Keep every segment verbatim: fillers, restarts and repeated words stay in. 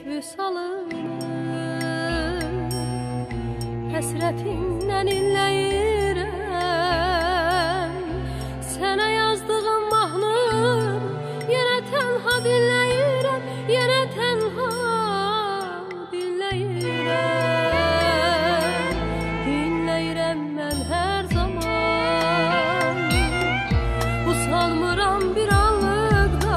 vüsalını Həsrətindən inləyirəm Sənə yazdığım mahnım Yenə tənha dinləyirəm Yenə tənha dinləyirəm Dinləyirəm mən hər zaman Usanmıram bir anlıqda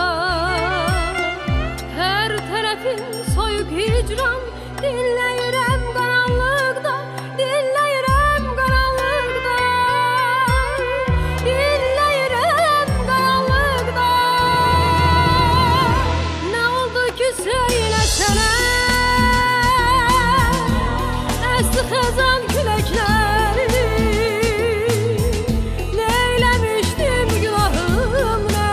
Hər tərəfim soyuq hicran Dinləyirəm qaranlıqda Dinləyirəm qaranlıqda Dinləyirəm qaranlıqda Nə oldu ki söylesənə Əsdi xəzan küləkləri Neyləmişdim günahım nə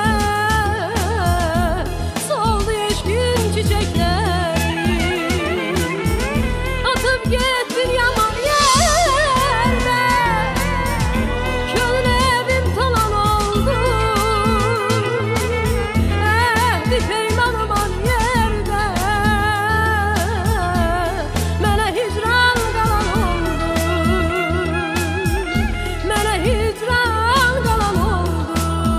Soldu eşkin çiçəkləri Atıp gittin yaman yerdə Könül evim talan oldu Əhdi peymanıman yerdə Mənə hicran qalan oldu Mənə hicran qalan oldu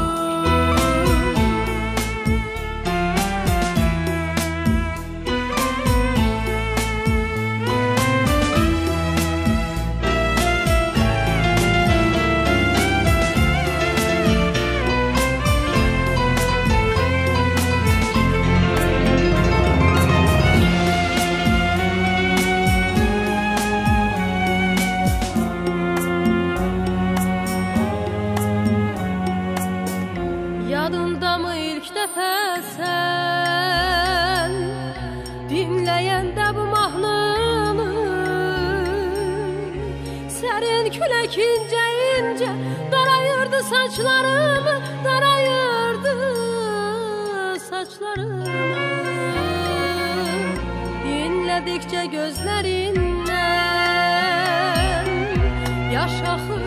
Yadındamı ilk dəfə sən Dinləyəndə bu mahnını Sərin külək incə-incə Darayırdı saçlarımı Darayırdı saçlarımı Dinlədikcə gözlərindən Yaş axır